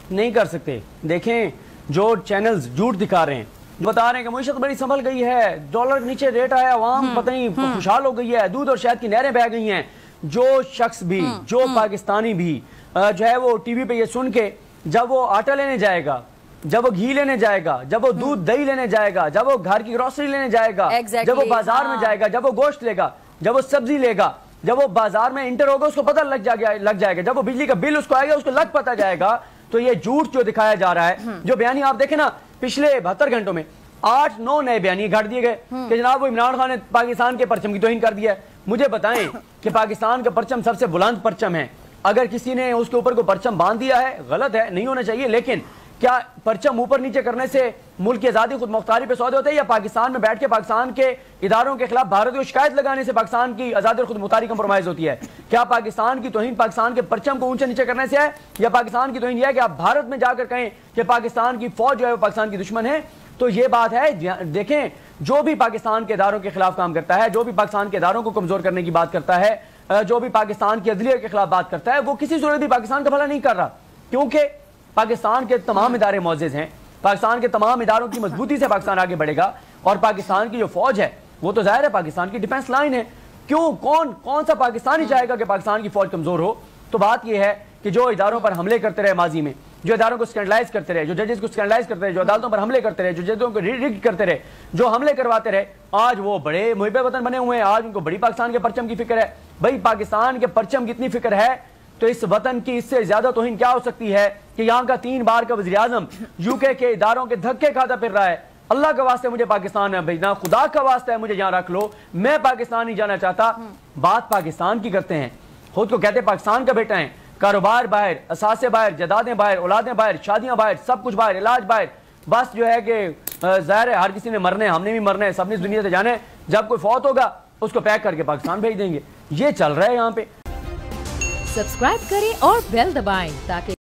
نہیں کر سکتے. دیکھیں جو چینلز جھوٹ دکھا رہے ہیں, جو بتا رہے ہیں کہ معیشت بڑی سنبھل گئی ہے, ڈالر نیچے ریٹ آیا, عوام پتہ نہیں خوشحال ہو گئی ہے, دودھ اور شہد کی نہریں بہہ گئی ہیں, جو شخص بھی, جو پاکستانی بھی جو ہے وہ ٹی وی پہ یہ سن کے جب وہ آٹا لینے جائے گا, جب وہ گھی لینے جائے گا, جب وہ دودھ دہی لینے جائے گا, جب وہ گھر کی گروسری لینے جائے گا, جب وہ بازار میں جائے گا, جب وہ گوشت لے گا, جب وہ سبزی لے گا, جب وہ بازار میں انٹر ہوگا اس کو پتہ لگ جائے گا, جب وہ بجلی کا بل اس کو آئے گا اس کو لگ پتہ جائے گا. تو یہ جھوٹ جو دکھایا جا رہا ہے, جو بیانی آپ دیکھیں نا, پچھلے 72 گھنٹوں میں 8-9 نئے بیانی گھڑ دیے گئے کہ جناب وہ عمران خان نے پاکستان کے پرچم کی توہین کر دیا ہے. مجھے بتائیں کہ پاکستان کا پرچم سب سے بلند پرچم ہے, اگر کسی نے اس کے اوپر کوئی پرچم باندھ دیا ہے غلط ہے, نہیں ہونا چاہیے, لیکن کیا پرچم اوپر نیچے کرنے سے ملک کی آزادی خود مختاری پہ سودے ہوتے ہیں, یا پاکستان میں بیٹھ کے پاکستان کے اداروں کے خلاف بھارت کو شکایت لگانے سے پاکستان کی آزادی اور خود مختاری کمپرومائز ہوتی ہے؟ کیا پاکستان کی توہین پاکستان کے پرچم کو اونچے نیچے کرنے سے ہے, یا پاکستان کی توہین یہ ہے کہ آپ بھارت میں جا کر کہیں کہ پاکستان کی فوج جو ہے وہ پاکستان کی دشمن ہے؟ تو یہ بات ہے. دیکھیں جو بھی پاکستان کے اداروں کے خلاف کام کرتا ہے, جو بھی پاکستان کے اداروں کو کمزور کرنے کی بات کرتا ہے, جو بھی پاکستان کی عدلیہ کے خلاف بات کرتا ہے, وہ کسی صورت بھی پاکستان کا بھلا نہیں کر رہا, کیونکہ پاکستان کے تمام ادارے معزز ہیں, پاکستان کے تمام اداروں کی مضبوطی سے پاکستان آگے بڑھے گا, اور پاکستان کی جو فوج ہے وہ تو ظاہر ہے پاکستان کی ڈیفنس لائن ہے. کیوں کون سا پاکستانی چاہے گا کہ پاکستان کی فوج کمزور ہو؟ تو بات یہ ہے کہ جو اداروں پر حملے کرتے رہے ماضی میں, جو اداروں کو اسکینڈلائز کرتے رہے, جو ججز کو اسکینڈلائز کرتے رہے, جو عدالتوں پر حملے کرتے رہے, جو ججوں کو ریگ کرتے رہے, جو حملے کرواتے رہے, آج وہ بڑے محب وطن بنے ہوئے ہیں, آج ان کو بڑی پاکستان کے پرچم کی فکر ہے. بھائی پاکستان کے پرچم کی اتنی فکر ہے تو اس وطن کی اس سے زیادہ توہین کیا ہو سکتی ہے کہ یہاں کا 3 بار کا وزیر اعظم UK کے اداروں کے دھکے کھاتا پھر رہا ہے. اللہ کا واسطے مجھے پاکستان میں بھیجنا, خدا کا واسطہ ہے مجھے یہاں رکھ لو, میں پاکستان نہیں جانا چاہتا. بات پاکستان کی کرتے ہیں, خود کو کہتے ہیں پاکستان کا بیٹا ہیں, کاروبار باہر, اثاثے باہر, جائیدادیں باہر, اولادیں باہر, شادیاں باہر, سب کچھ باہر, علاج باہر. بس جو ہے کہ ظاہر ہے ہر کسی نے مرنا ہے, ہم نے بھی مرنا ہے, سب نے اس دنیا سے جانا ہے, جب کوئی فوت ہوگا اس کو پیک کر کے پاکستان بھیج دیں گے. یہ چل رہا ہے یہاں پہ. سبسکرائب کریں اور بیل دبائیں تاکہ